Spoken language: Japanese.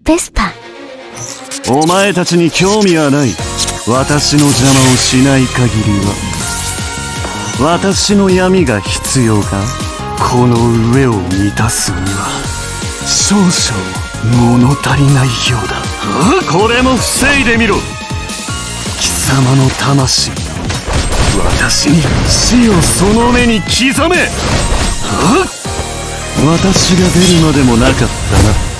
ベスパ。 お前たちに興味はない。私の邪魔をしない限りは。私の闇が必要か？この上を満たすには少々物足りないようだ。これも防いでみろ。貴様の魂、私に死をその目に刻め。私が出るまでもなかったな。